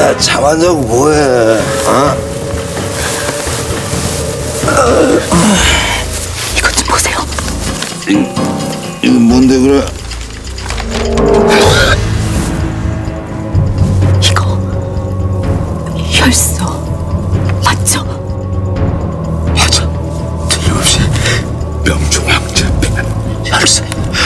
야, 잠 안 자고 뭐해? 어? 이것 좀 보세요. 이건 뭔데 그래? 이거 혈서 맞죠? 맞아. 틀림없이 명종 황제 pen 혈서.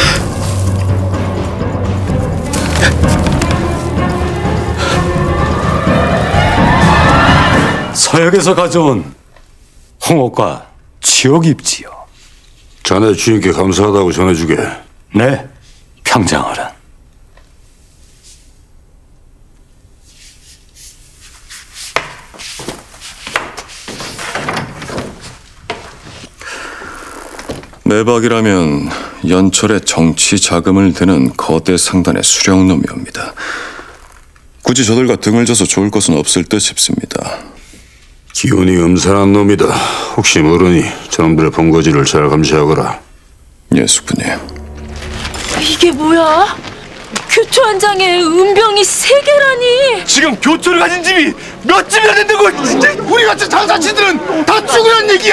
서역에서 가져온 홍옥과 치옥입지요. 자네 주인께 감사하다고 전해주게. 네, 평장어른. 매박이라면 연철의 정치 자금을 드는 거대 상단의 수령놈이옵니다. 굳이 저들과 등을 져서 좋을 것은 없을 듯 싶습니다. 기운이 음산한 놈이다. 혹시 모르니 저놈들의 본거지를 잘 감시하거라. 예, 숙부님. 이게 뭐야? 교초 한 장에 은병이 3개라니. 지금 교초를 가진 집이 몇 집이나 된다고? 진짜 우리 같은 장사치들은 다 죽으란 얘기야?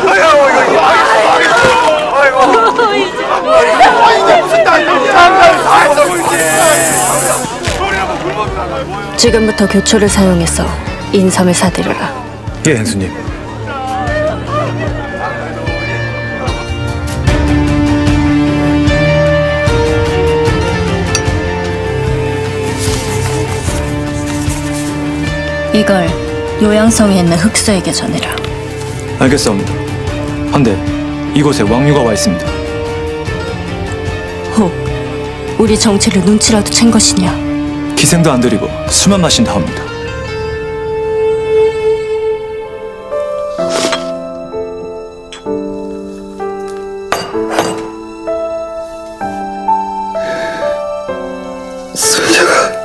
이게 무슨 장사를 다 했어 이제. 지금부터 교초를 사용해서 인삼을 사들여라. 예, 행수님. 이걸 요양성에 있는 흑수에게 전해라. 알겠사옵니다. 한데 이곳에 왕류가 와 있습니다. 혹 우리 정체를 눈치라도 챈 것이냐? 기생도 안 들이고 술만 마신다 합니다. 승자가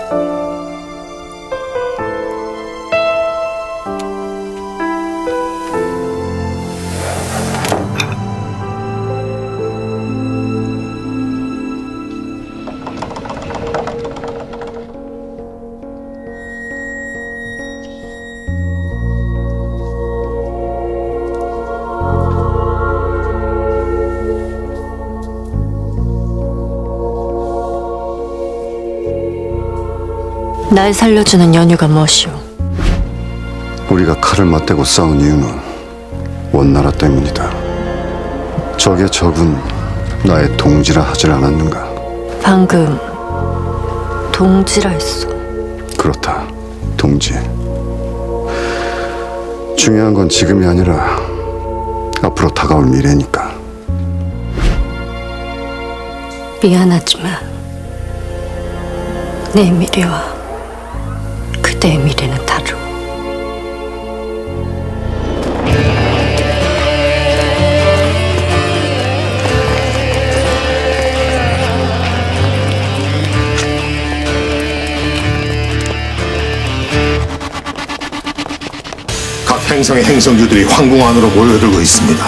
날 살려주는 연유가 무엇이오? 우리가 칼을 맞대고 싸운 이유는 원나라 때문이다. 적의 적은 나의 동지라 하질 않았는가? 방금 동지라 했소. 그렇다, 동지. 중요한 건 지금이 아니라 앞으로 다가올 미래니까. 미안하지만 내 미래와 그대의 미래는 다르오. 각 행성의 행성주들이 황궁 안으로 모여들고 있습니다.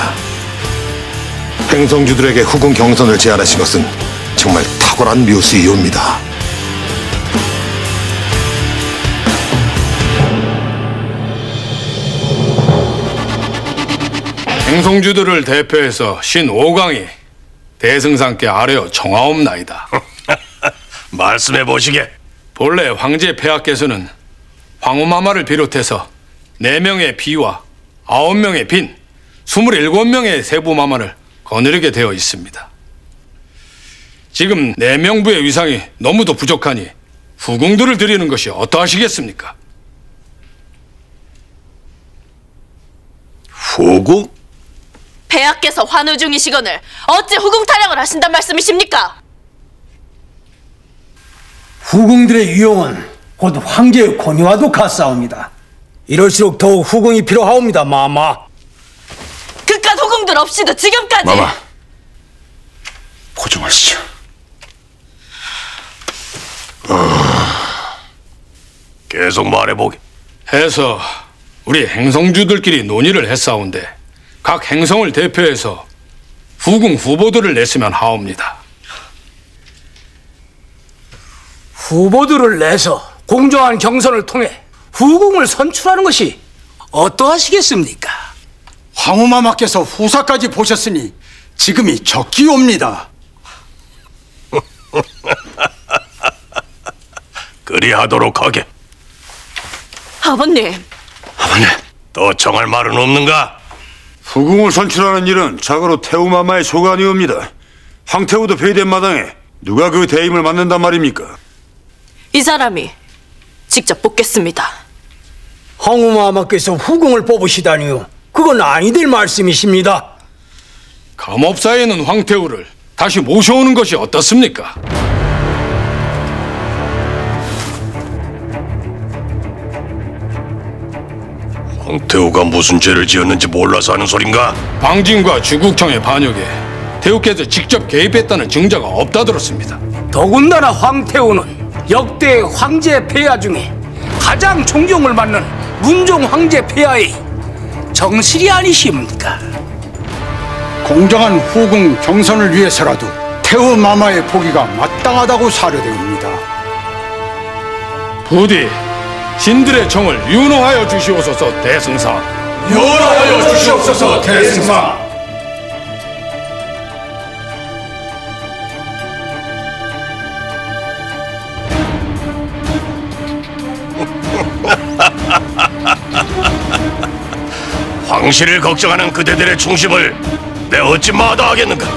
행성주들에게 후궁 경선을 제안하신 것은 정말 탁월한 묘수이옵니다. 행성주들을 대표해서 신 5강이 대승상께 아뢰어 청하옵나이다. 말씀해 보시게. 본래 황제 폐하께서는 황후마마를 비롯해서 4명의 비와 9명의 빈, 27명의 세부마마를 거느리게 되어 있습니다. 지금 4명부의 위상이 너무도 부족하니 후궁들을 드리는 것이 어떠하시겠습니까? 후궁? 폐하께서 환우 중이시거늘 어찌 후궁 타령을 하신단 말씀이십니까? 후궁들의 유용은 곧 황제의 권위와도 같사옵니다. 이럴수록 더욱 후궁이 필요하옵니다, 마마. 그깟 후궁들 없이도 지금까지. 마마, 고정하시죠. 계속 말해보게. 해서 우리 행성주들끼리 논의를 했사온데 각 행성을 대표해서 후궁 후보들을 냈으면 하옵니다. 후보들을 내서 공정한 경선을 통해 후궁을 선출하는 것이 어떠하시겠습니까? 황후마마께서 후사까지 보셨으니 지금이 적기옵니다. 그리하도록 하게. 아버님, 아버님, 더 정할 말은 없는가? 후궁을 선출하는 일은 자고로 태우마마의 소관이옵니다. 황태우도 폐된 마당에 누가 그 대임을 맡는단 말입니까? 이 사람이 직접 뽑겠습니다. 황후마마께서 후궁을 뽑으시다니요. 그건 아니 될 말씀이십니다. 감업사에 있는 황태우를 다시 모셔오는 것이 어떻습니까? 황태우가 무슨 죄를 지었는지 몰라서 하는 소린가? 방진과 주국청의 반역에 태우께서 직접 개입했다는 증거가 없다 들었습니다. 더군다나 황태우는 역대 황제 폐하 중에 가장 존경을 받는 문종 황제 폐하의 정실이 아니십니까? 공정한 후궁 경선을 위해서라도 태우 마마의 포기가 마땅하다고 사료되옵니다. 부디 신들의 정을 윤호하여 주시옵소서. 대승상 윤호하여 주시옵소서. 대승상. 황실을 걱정하는 그대들의 중심을 내 어찌 마다하겠는가?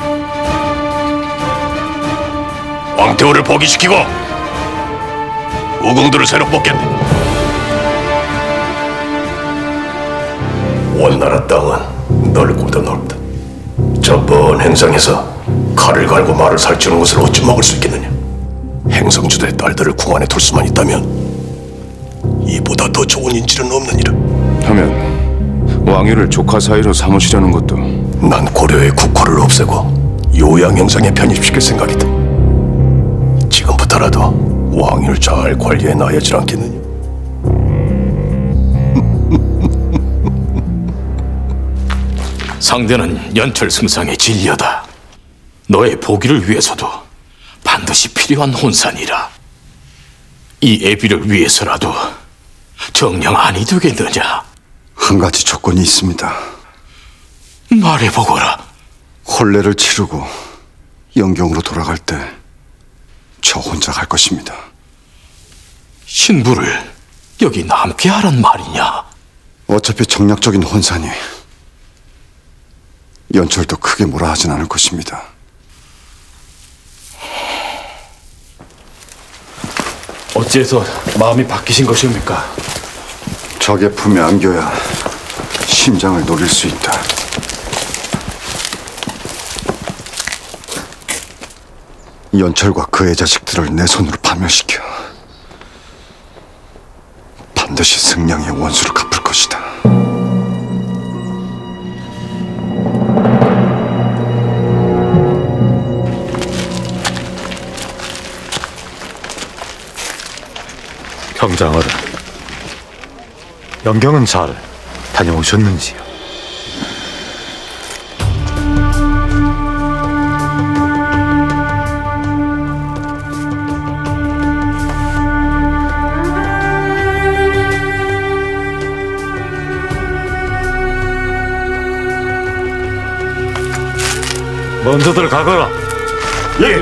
황태우를 포기시키고 우궁들을 새로 뽑겠네. 원나라 땅은 넓고도 넓다. 저 먼 행성에서 칼을 갈고 말을 살찌우는 것을 어찌 먹을 수 있겠느냐? 행성주들의 딸들을 궁 안에 둘 수만 있다면 이보다 더 좋은 인질은 없느니라. 하면 왕위를 조카 사이로 삼으시려는 것도 난 고려의 국호를 없애고 요양 행성에 편입시킬 생각이다. 지금부터라도 왕위를 잘 관리해 놔야지 않겠느냐? 상대는 연철 승상의 진려다. 너의 보기를 위해서도 반드시 필요한 혼산이라. 이 애비를 위해서라도 정녕 아니 되겠느냐? 한 가지 조건이 있습니다. 말해보거라. 혼례를 치르고 영경으로 돌아갈 때 저 혼자 갈 것입니다. 신부를 여기 남게 하란 말이냐? 어차피 정략적인 혼산이 연철도 크게 뭐라 하진 않을 것입니다. 어찌해서 마음이 바뀌신 것입니까? 적의 품에 안겨야 심장을 노릴 수 있다. 연철과 그의 자식들을 내 손으로 파멸시켜 반드시 승량의 원수를 갚을 것이다. 평장어른, 영경은 잘 다녀오셨는지요? 먼저들 가거라. 예.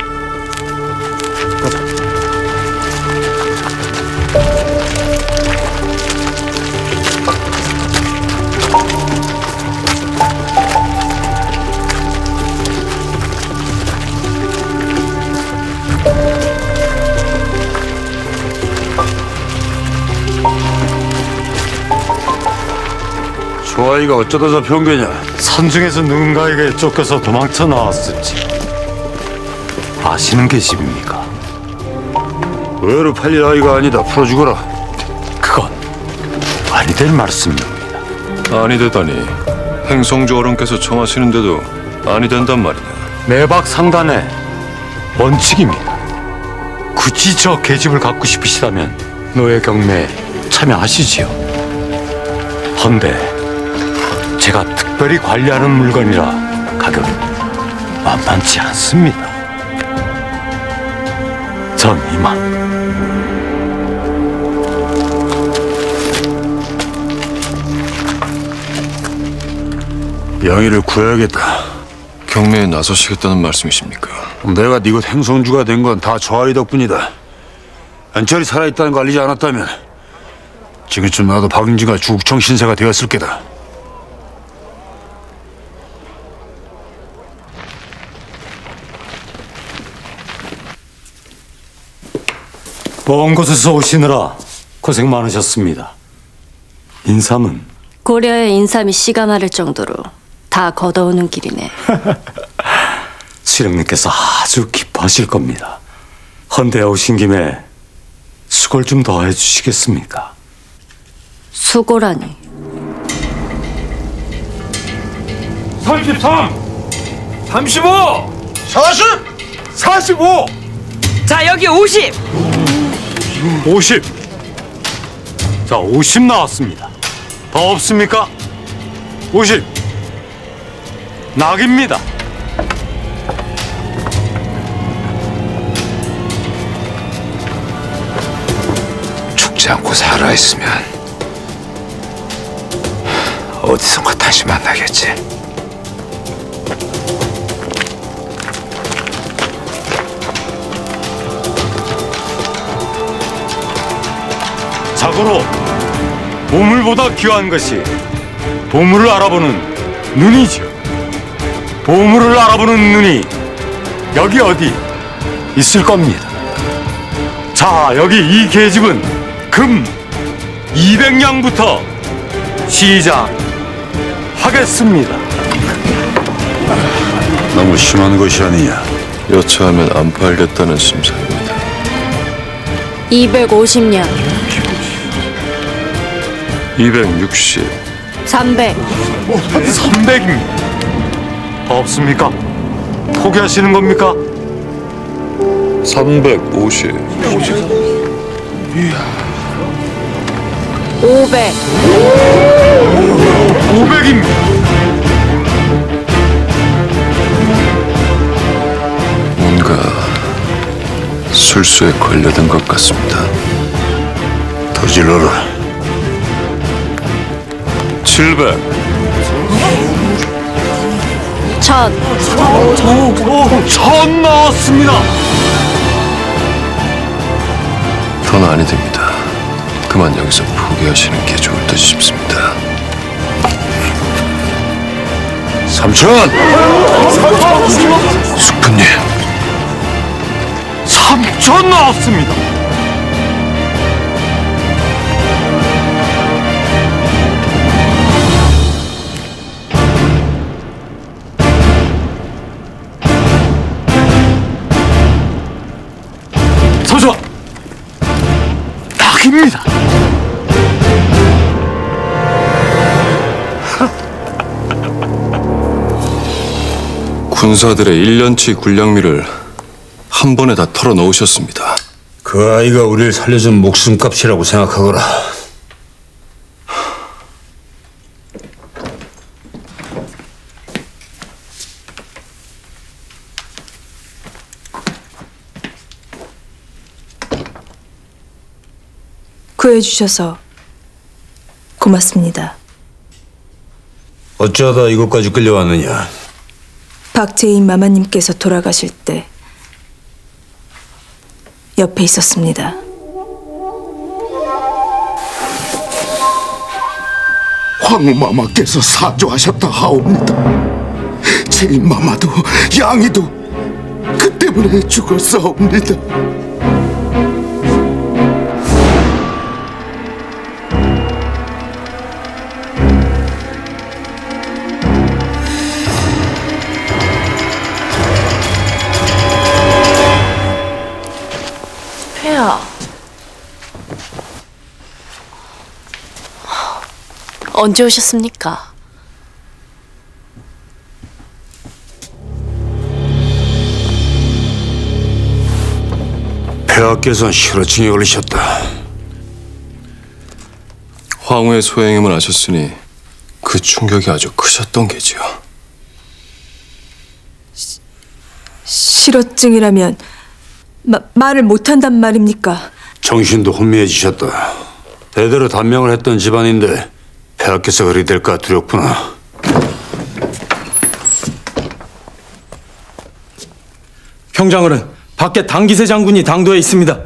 저 아이가 어쩌다 잡혀온 거냐? 산중에서 누군가에게 쫓겨서 도망쳐 나왔을지 아시는 계십니까? 의외로 팔릴 아이가 아니다. 풀어주거라. 그건 아니 될 말씀입니다. 아니 되다니. 행성주 어른께서 청하시는데도 아니 된단 말이냐? 매박 상단의 원칙입니다. 굳이 저 계집을 갖고 싶으시다면 노예 경매에 참여하시지요. 헌데 제가 특별히 관리하는 물건이라 가격이 만만치 않습니다. 전 이만. 영희를 구해야겠다. 경매에 나서시겠다는 말씀이십니까? 내가 네 것 행성주가 된 건 다 저 아이 덕분이다. 안철이 살아있다는 거 알리지 않았다면 지금쯤 나도 박은진과 주국청 신세가 되었을 게다. 먼 곳에서 오시느라 고생 많으셨습니다. 인삼은? 고려의 인삼이 씨가 마를 정도로 다 걷어오는 길이네. 수령님께서 아주 기뻐하실 겁니다. 헌대에 오신 김에 수고를 좀 더 해주시겠습니까? 수고라니. 33! 35! 40! 45! 자, 여기 50! 50! 자, 50 나왔습니다. 더 없습니까? 50! 낙입니다. 죽지 않고 살아있으면 어디선가 다시 만나겠지. 자고로 보물보다 귀한 것이 보물을 알아보는 눈이지요. 보물을 알아보는 눈이 여기 어디 있을 겁니다. 자, 여기 이 계집은 금 200냥부터 시작하겠습니다. 너무 심한 것이 아니냐. 여차하면 안 팔겠다는 심사입니다. 250냥. 260. 300. 300입니다. 더 없습니까? 포기하시는 겁니까? 350. 500. 500입니다. 뭔가 술수에 걸려든 것 같습니다. 더 질러라. 700. 1000. 1000 나왔습니다. 더 아니 됩니다. 그만 여기서 포기하시는 게 좋을 듯 싶습니다. 3000! 숙부님. 3000 나왔습니다. 서서 낙입니다. 군사들의 1년치 군량미를 한 번에 다 털어놓으셨습니다. 그 아이가 우리를 살려준 목숨값이라고 생각하거라. 구해주셔서 고맙습니다. 어쩌다 이곳까지 끌려왔느냐? 박재인 마마님께서 돌아가실 때 옆에 있었습니다. 황후마마께서 사조하셨다 하옵니다. 제인마마도 양이도 그 때문에 죽었사옵니다. 폐하, 언제 오셨습니까? 폐하께서는 실어증에 걸리셨다. 황후의 소행임을 아셨으니 그 충격이 아주 크셨던 게지요. 실어증이라면 말을 못한단 말입니까? 정신도 혼미해지셨다. 대대로 단명을 했던 집안인데 폐하께서 그리 될까 두렵구나. 형장을은 밖에 당기세 장군이 당도해 있습니다.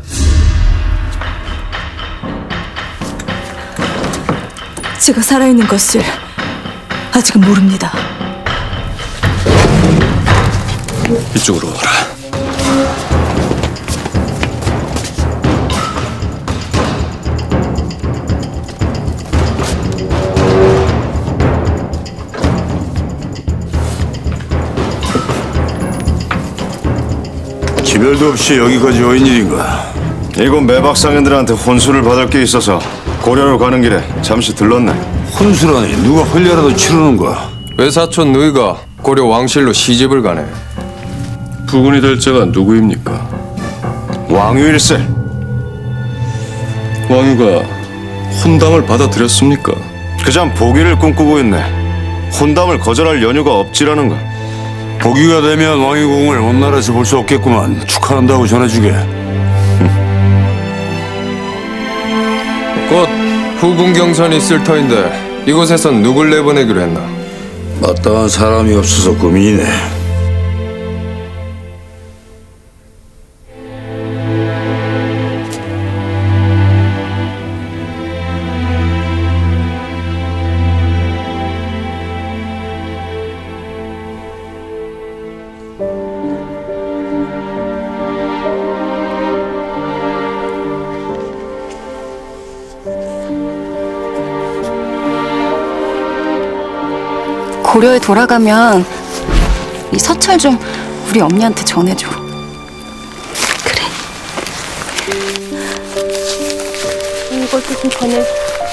제가 살아있는 것을 아직은 모릅니다. 이쪽으로 와라. 기별도 없이 여기까지 오인 일인가? 이곳 매박상인들한테 혼수를 받을 게 있어서 고려로 가는 길에 잠시 들렀네. 혼수라니 누가婚礼라도 치르는가? 외사촌 너희가 고려 왕실로 시집을 가네. 부군이 될 자가 누구입니까? 왕유일세. 왕유가 혼담을 받아들였습니까? 그냥 보기를 꿈꾸고 있네. 혼담을 거절할 연유가 없지라는가. 보기가 되면 왕유궁을 온 나라에서 볼 수 없겠구만. 축하한다고 전해주게. 곧 후궁 경선이 있을 터인데 이곳에선 누굴 내보내기로 했나? 마땅한 사람이 없어서 고민이네. 고려에 돌아가면 이 서찰 좀 우리 엄니한테 전해줘. 그래. 이것도 좀 전해.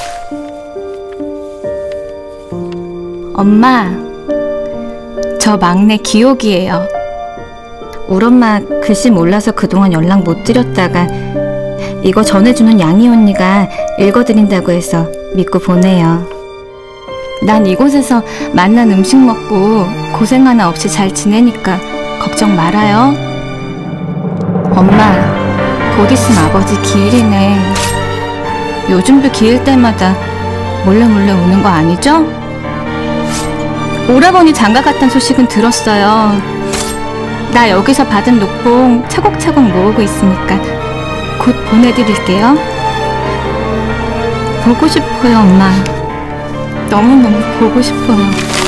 엄마, 저 막내 기옥이에요. 우리 엄마 글씨 몰라서 그동안 연락 못 드렸다가 이거 전해주는 양희 언니가 읽어드린다고 해서 믿고 보내요. 난 이곳에서 맛난 음식 먹고 고생 하나 없이 잘 지내니까 걱정 말아요. 엄마, 곧 있으면 아버지 기일이네. 요즘도 기일 때마다 몰래 오는 거 아니죠? 오라버니 장가 갔다는 소식은 들었어요. 나 여기서 받은 녹봉 차곡차곡 모으고 있으니까 곧 보내드릴게요. 보고 싶어요, 엄마. 너무너무 보고 싶어요.